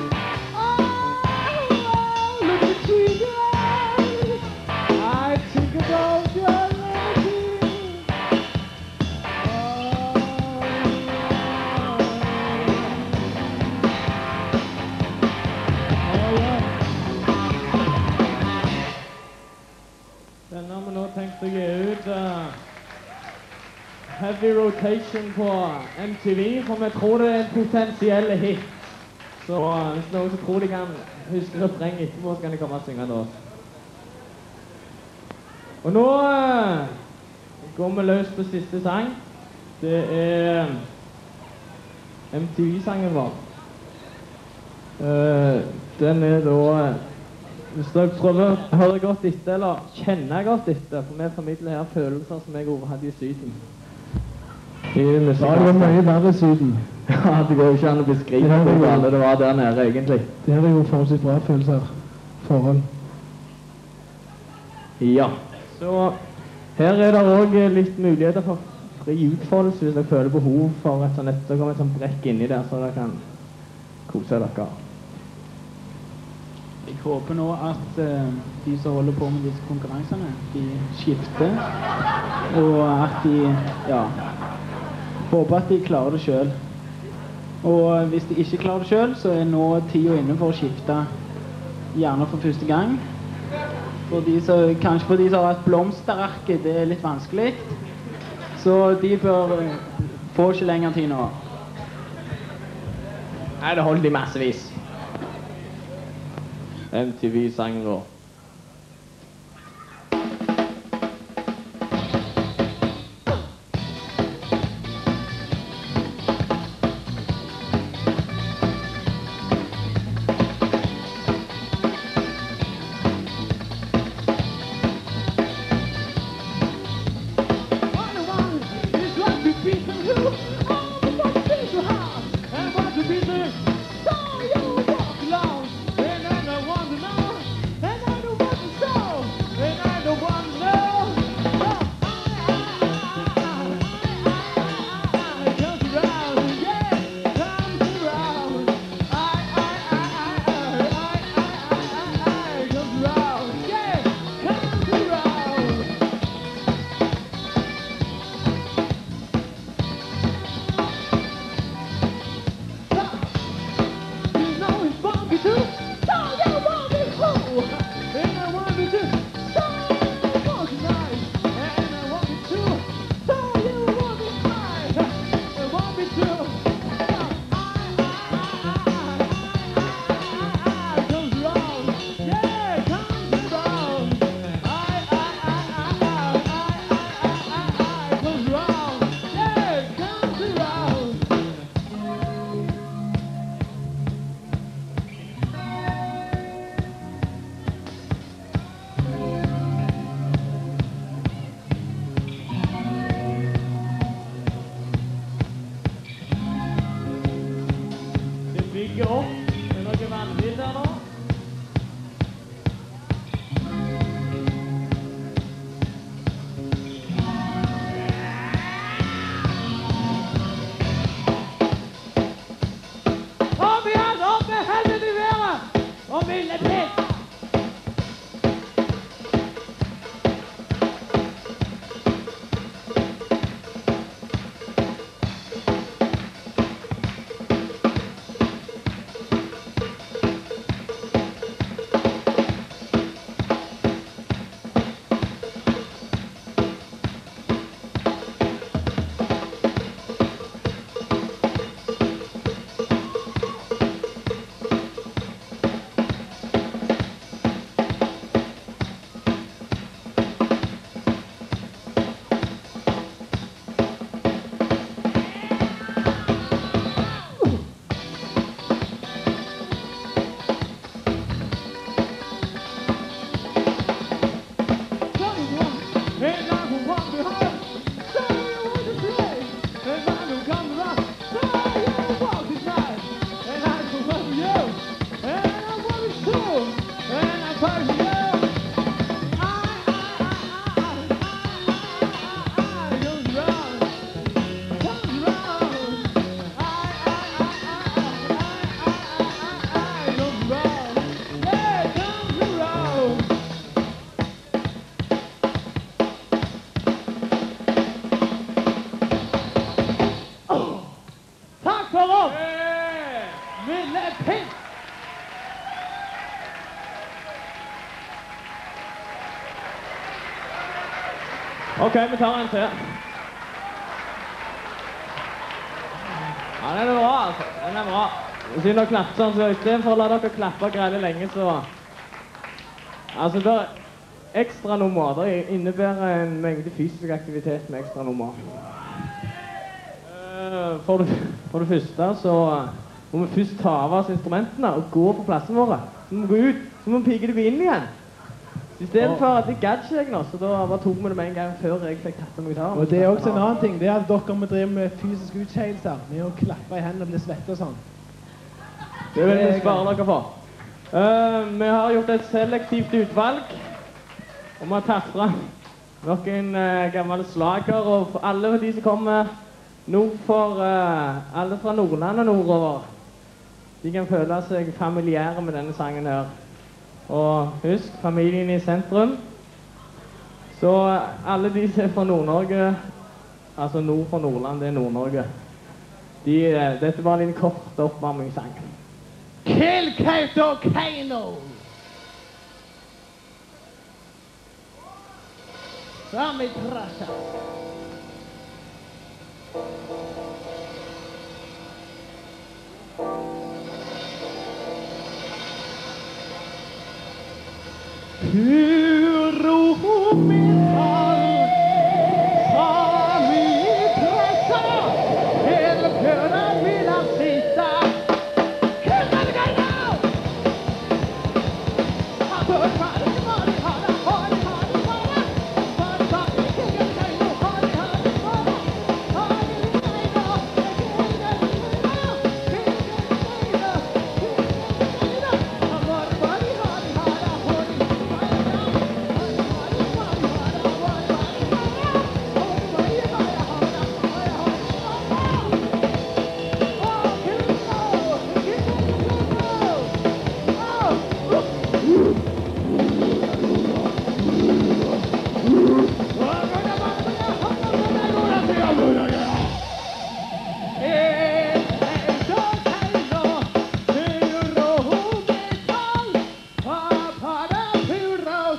Oh, look at you guys. I think about your lady. Den har vi nå tenkt å gi ut heavy rotation på MTV, for vi tror det er en potensiell hit. Så hvis noen som tror de kan huske refrenget etterpå, så kan de komme og synge det også. Og nå går vi løs på siste sang. Det er MTV-sangen vår. Den er da, hvis dere prøver å høre godt etter, eller kjenne godt etter, for vi formidler her følelser som jeg hadde i Syden.
Ja, det var mye verre Syden.
Ja, det går jo ikke an å beskrive hvor alle det var der nede, egentlig.
Det er jo forholdsvis bra følelser, forhold.
Ja, så her er det også litt muligheter for fri utfoldelse hvis dere føler behov for et sånt, så kommer et sånt brekk inni der, så dere kan kose dere.
Jeg håper nå at de som holder på med disse konkurransene, de skifter, og at de, ja, håper at de klarer det selv. Og hvis de ikke klarer det selv, så er nå tiden inne for å skifte, gjerne for første gang. Kanskje for de som har et blomsterarke, det er litt vanskelig. Så de bør få ikke lenger tid nå.
Nei, det holder de massevis. MTV-sangen vår. Ok, vi tar en til. Ja, den er bra, altså. Den er bra. Siden dere klappet sånn, så i stedet for å la dere klappe greit lenge, så... Altså, det er ekstra nummer. Det innebærer en mengde fysisk aktivitet med ekstra nummer. For det første så må vi først ta av oss instrumentene og gå på plassen våre. Så må vi gå ut, så må vi pike det inn igjen. I stedet for at det gadd ikke jeg nå, så da bare tok vi det med en gang før jeg fikk tatt noe gitar.
Og det er også en annen ting, det er at dere må drive med fysiske utskeielser, med å klappe i hendene og bli svette og sånn.
Det vil vi spare dere for. Vi har gjort et selektivt utvalg, og vi har tatt fra noen gamle slager, og for alle de som kommer nord for, alle fra Nordland og nordover, de kan føle seg familiære med denne sangen her. Og husk, familien i sentrum. Så alle de som er fra Nord-Norge, altså nord for Nordland, det er Nord-Norge. Dette var en kort oppvarmingssang.
Kill Kautokeino! Fram i trasja! Puro metall, fram i trasja, hele køren vil han sitta.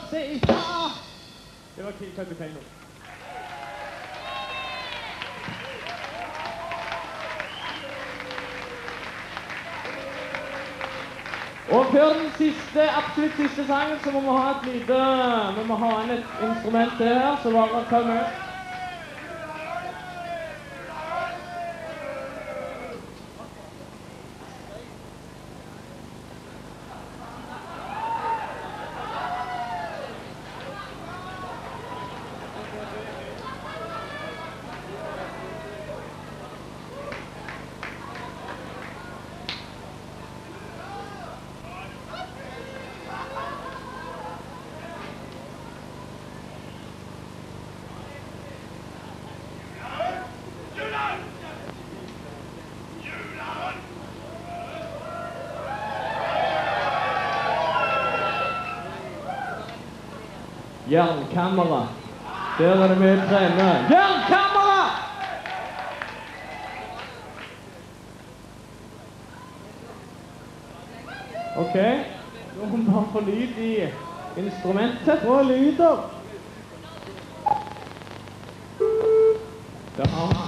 hørte i stad.
Det var Kill Capitano. Og før den siste, absolutt siste sangen, så må vi ha et lite... Vi må ha inn et instrument til her, så bare ta med. Jernkamera. Der er det mye trene. Jernkamera! Ok, nå må vi bare få lyd i instrumentet. Og lyder. Der har vi.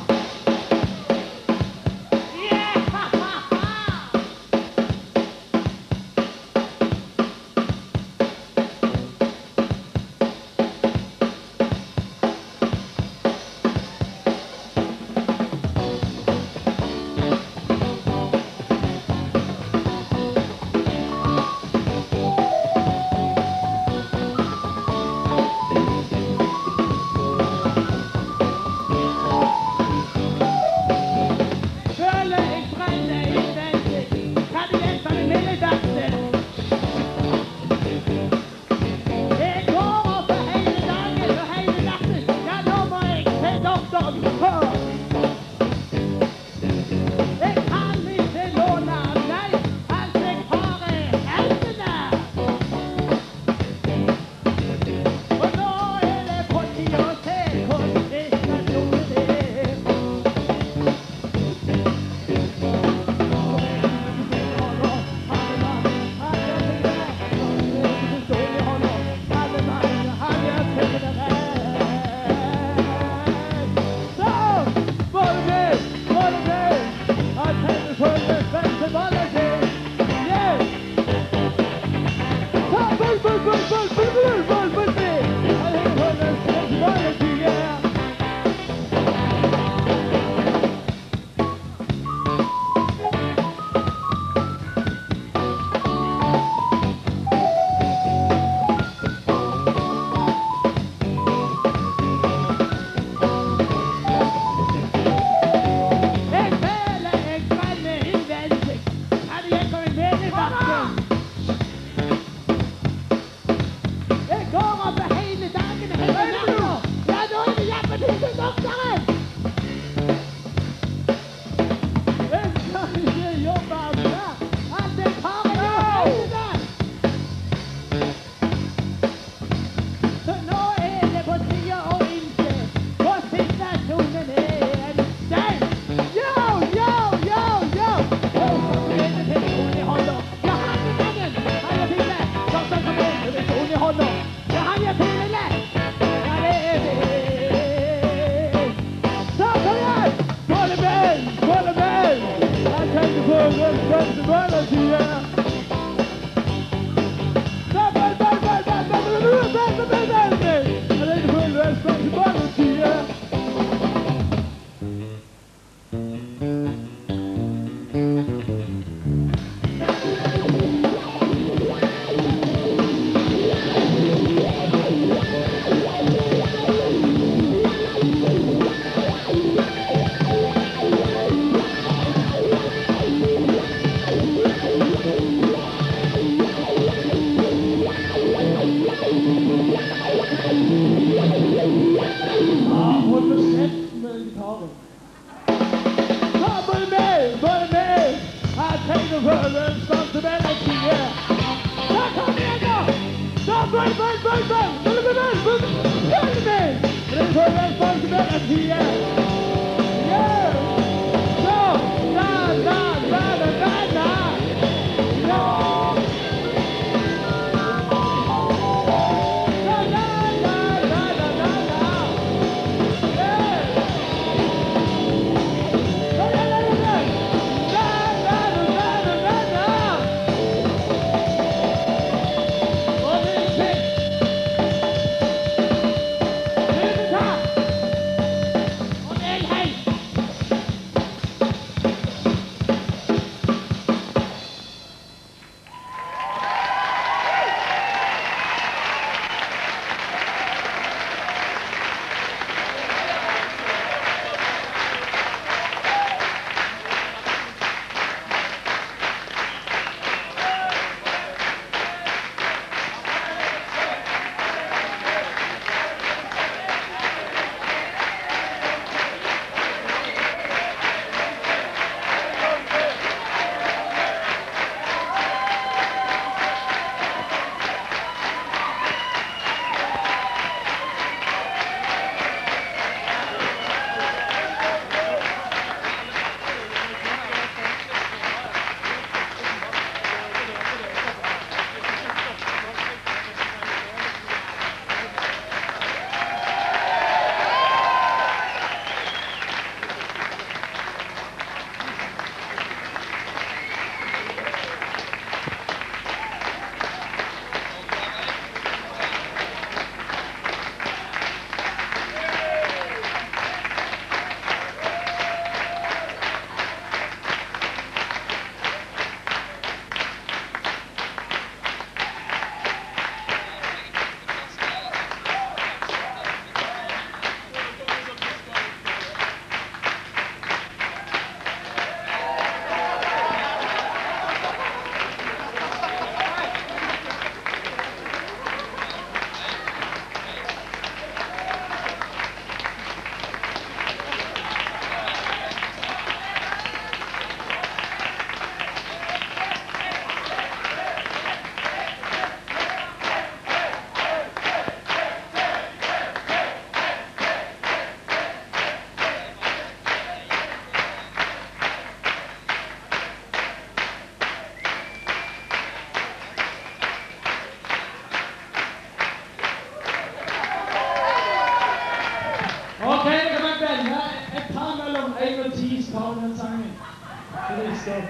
tar den sangen. Så det er stopp.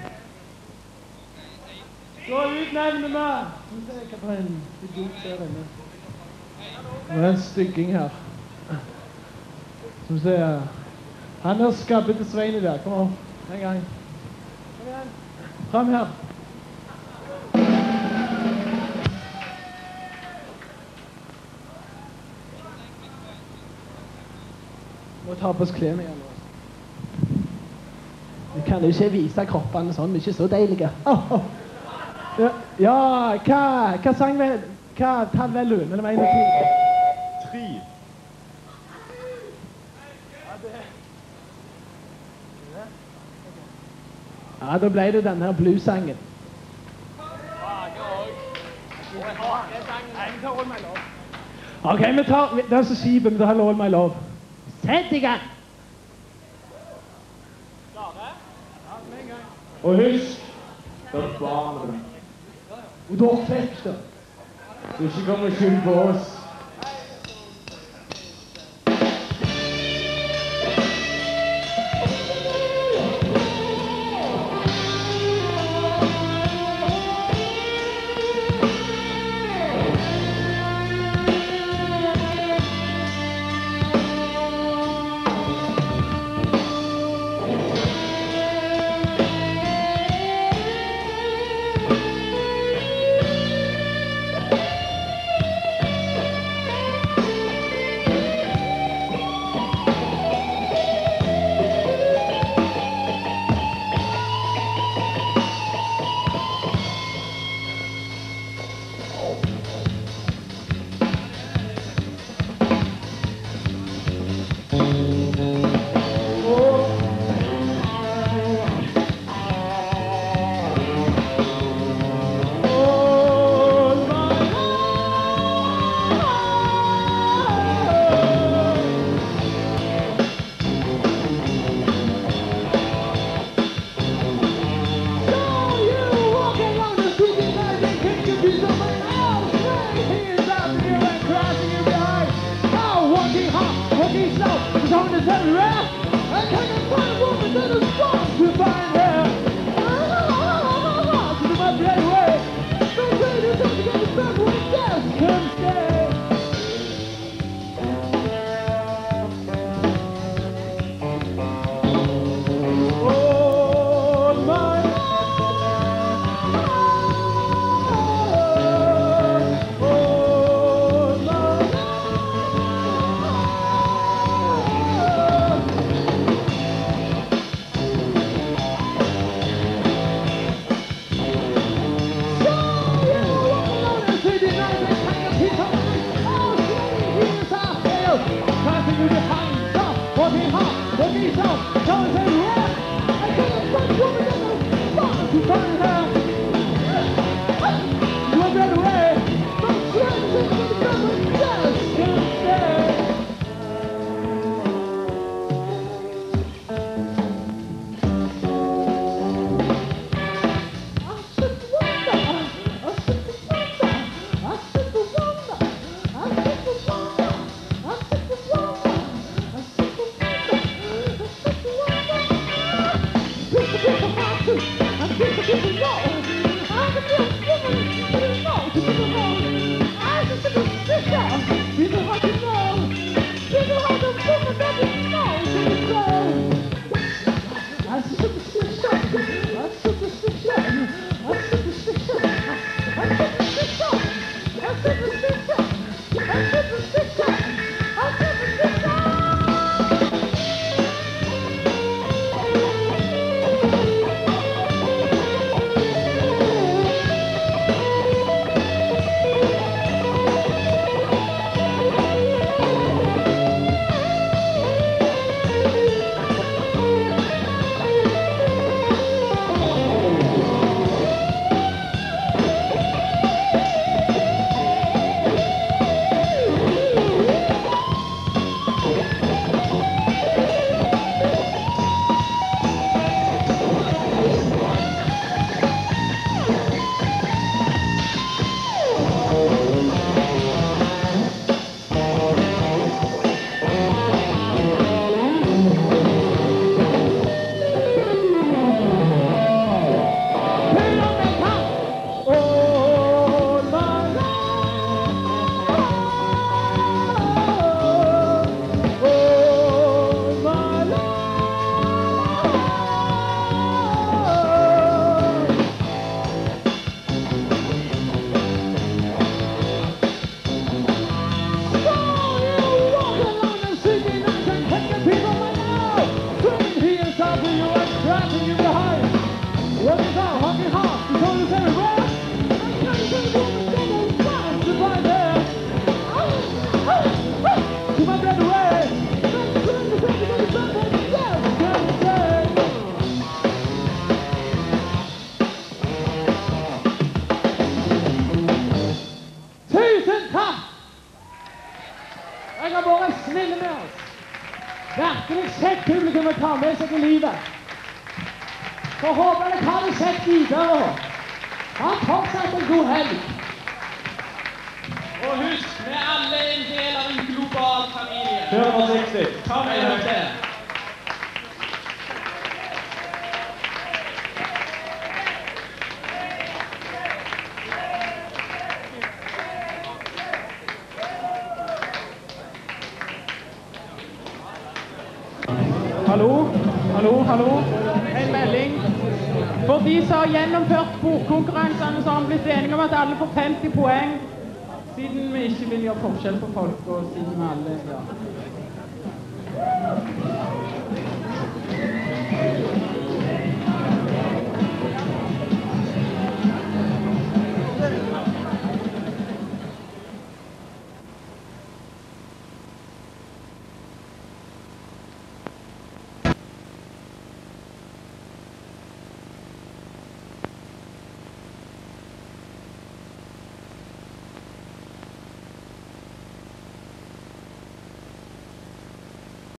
Så utnevner vi. Nå ser jeg på en idiot der inne. Det er en stygging her. Som sier, han er skabbet til Svein i der. Kom opp. En gang. Kom igjen. Frem her. Må ta på oss klærne igjen. Vi kan jo ikke vise kroppene sånn, vi er ikke så deilige. Ja, hva sang vi? Hva tall vel du? Mellom 1 og 10?
3.
Ja, da ble det denne her bluesangen. Ok, vi tar, det er så skipet, vi tar All My Love. Sett i gang!
Og husk, det er barnet.
Og da fikk det.
Så ikke kom og skyld på oss.
snille med oss. Virkelig kjekt publikum å ta med seg i livet. Så håper dere har det kjekt videre. Ha fortsatt en god helg.
Og husk, vi er alle en del av en global familie.
Hør forsiktig.
Ta med dere det. Hallo? Hallo, hallo? En melding. For de som har gjennomført bokkonkurransene, så har vi blitt enige om at alle får 50 poeng. Siden vi ikke vil gjøre forskjell på folk, og siden vi alle, ja.